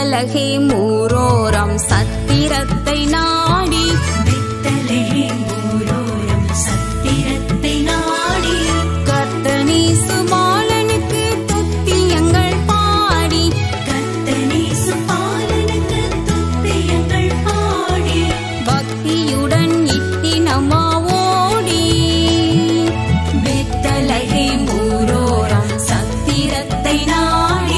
வித்தலகே மூரோரம் சத்திரத்தை நாடி வித்தலகே மூரோரம் சத்திரத்தை நாடி கர்த்தனேசு பாலனுக்கு துத்தியங்கள் பாடி கர்த்தனேசு பாலனுக்கு துத்தியங்கள் பாடி பக்தியுடன் இத்தினமா ஓடி வித்தலகே மூரோரம் சத்திரத்தை நாடி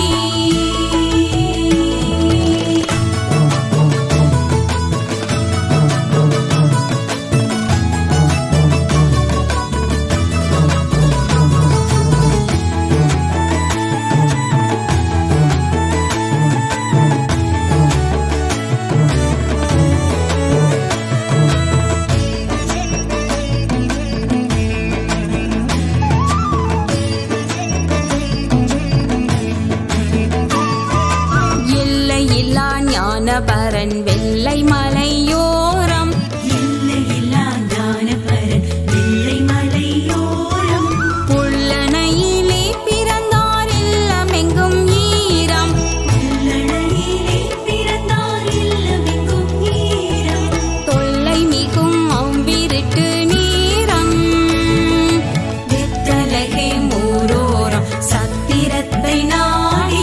எல்லையில்லா ஞானபரன் வெள்ளை மலையோரம் எல்லையில்லா ஞானபரன் வெள்ளை மலையோரம் புல்லணையிலே பிறந்தார் இல்லமெங்கும் ஈரம் புல்லணையிலே பிறந்தார் இல்லமெங்கும் ஈரம் தொல்லை மிகும் அவ்விருட்டு நேரம் வித்தலகே மூரோரம் சத்திரத்தை நாடி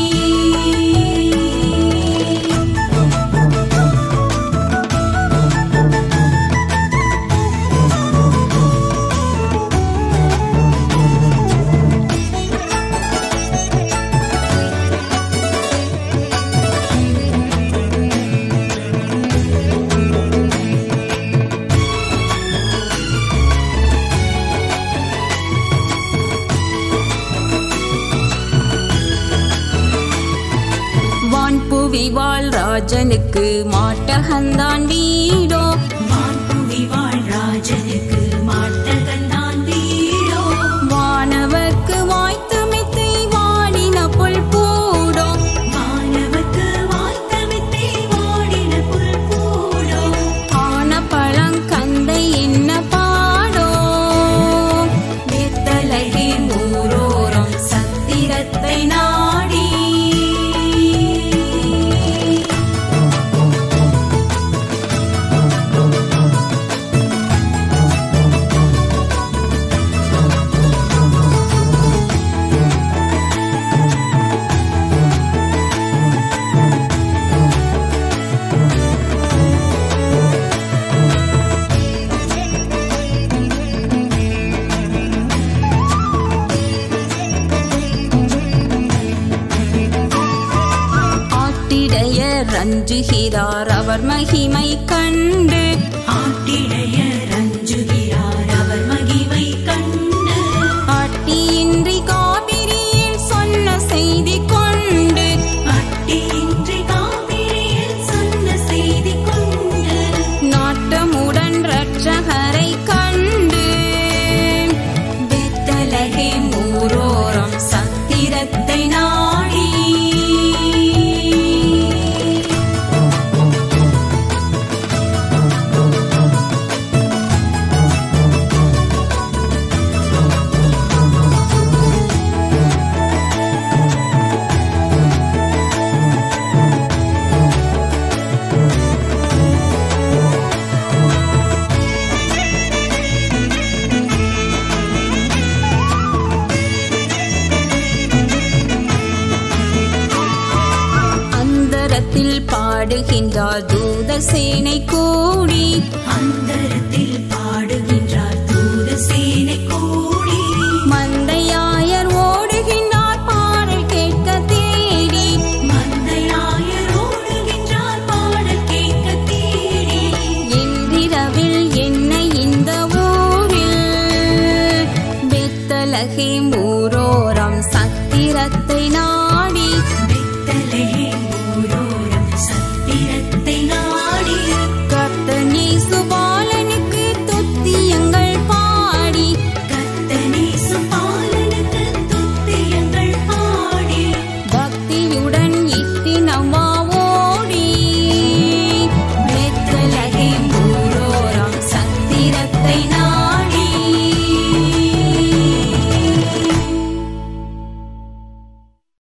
வான்புவி வாழ் ராஜனுக்கு மாட்டகந்தான் வீடோ வான்புவி வாழ் ராஜனுக்கு மாட்டகந்தான் வீடோ வானவர்க்கு வாய்த்த மெத்தை வாடின புல் பூடோ வானவர்க்கு வாய்த்த மெத்தை வாடின புல் பூடோ ஆன பழங்கந்தை என்ன பாடோ வித்தலகே மூரோரம் சத்திரத்தை நாடி ஆட்டிடையர் அஞ்சுகிறார் அவர் மகிமை கண்டு ஆட்டிடையர் அஞ்சுகிறார் அவர் மகிமை கண்டு ஆட்டியின்றி காவிரியில் சொன்ன செய்தி கொண்டு அட்டியின்றி காவிரியில் சொன்ன செய்தி கொண்டு நாட்டமுடன் இரட்சகரை கண்டு வித்தலகே மூரோரம் சத்திரத்தை நாடி அந்தரத்தில் பாடுகின்றார் தூத சேனை கூடி அந்தரத்தில் பாடுகின்ற